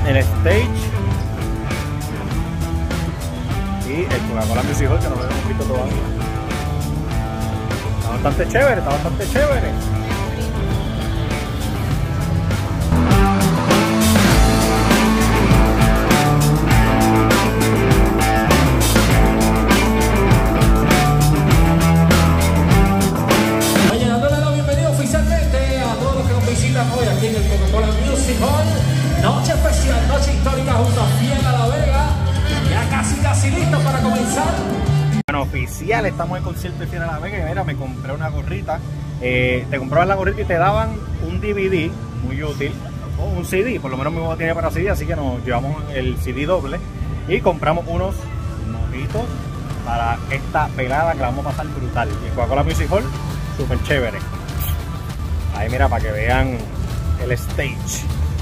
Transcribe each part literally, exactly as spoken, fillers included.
el stage y el Coca-Cola Music Hall, que no lo hemos visto todavía. Está bastante chévere, está bastante chévere. Hoy aquí en el Coca-Cola Music Hall, noche especial, noche histórica junto a Fiel a la Vega, ya casi casi listo para comenzar. Bueno, oficial, estamos en el concierto de Fiel a la Vega y mira, me compré una gorrita, eh, te comprabas la gorrita y te daban un D V D, muy útil, o un C D, por lo menos mi mamá tiene para C D, así que nos llevamos el C D doble y compramos unos mojitos para esta pelada que la vamos a pasar brutal. Y el Coca-Cola Music Hall, súper chévere. Ahí mira, para que vean el stage.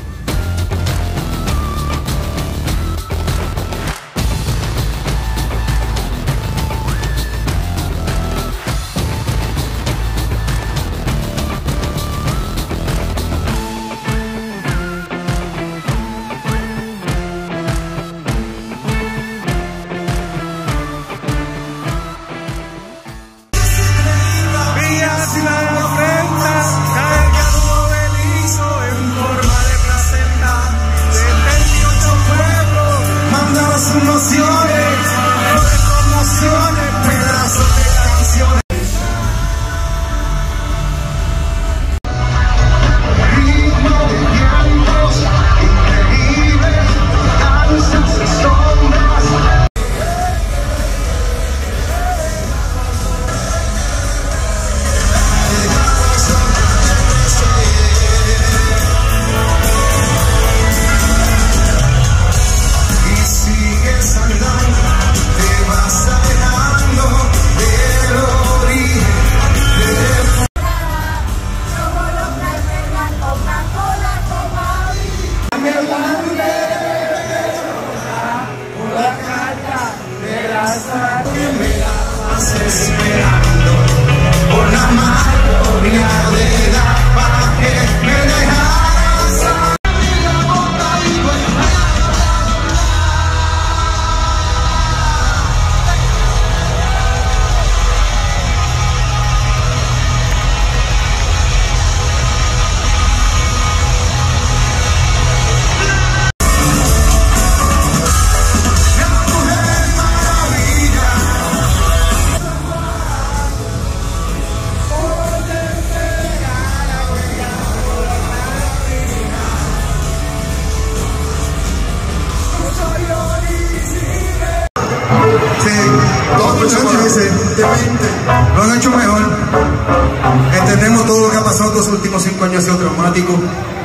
Lo han hecho mejor. Entendemos todo lo que ha pasado estos últimos cinco años, ha sido traumático.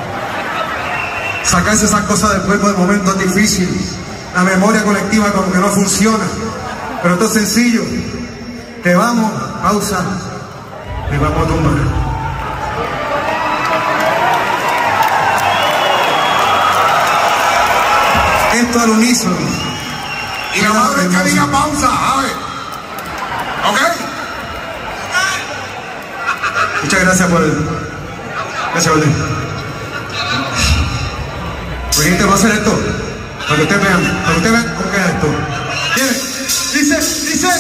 Sacarse esas cosas del cuerpo de momento es difícil. La memoria colectiva como que no funciona. Pero esto es sencillo. Te vamos, pausa, y vamos a tumbar. Esto al unísono. Y la madre que diga pausa, a ver. ¿Ok? Muchas gracias por el... Gracias, Orden. Pues gente, va a hacer esto. Para que ustedes vean. Para que ustedes vean cómo queda esto. ¿Quiere? Dice, dice.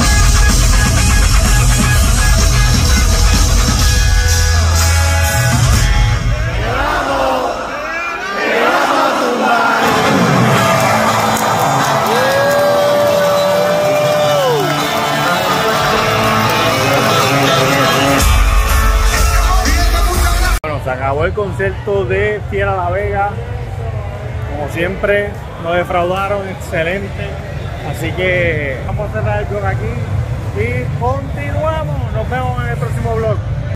Se acabó el concierto de Fiel a la Vega. Como siempre, nos defraudaron, excelente. Así que vamos a cerrar el blog aquí y continuamos. Nos vemos en el próximo vlog.